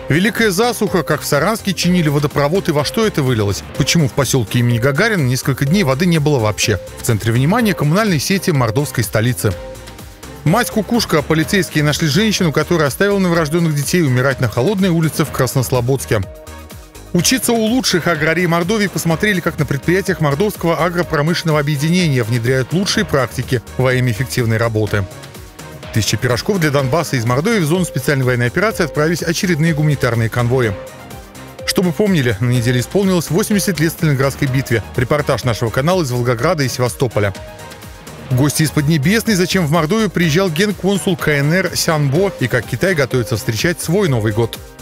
Великая засуха, как в Саранске чинили водопровод, и во что это вылилось? Почему в поселке имени Гагарина несколько дней воды не было вообще? В центре внимания коммунальные сети мордовской столицы. Мать-кукушка. Полицейские нашли женщину, которая оставила новорожденных детей умирать на холодной улице в Краснослободске. Учиться у лучших. Аграрии Мордовии посмотрели, как на предприятиях Мордовского агропромышленного объединения внедряют лучшие практики во имя эффективной работы. 1000 пирожков для Донбасса. Из Мордовии в зону специальной военной операции отправились очередные гуманитарные конвои. Чтобы помнили, на неделе исполнилось 80 лет Сталинградской битве. Репортаж нашего канала из Волгограда и Севастополя. Гости из Поднебесной. Зачем в Мордовию приезжал генконсул КНР Сянбо и как Китай готовится встречать свой Новый год.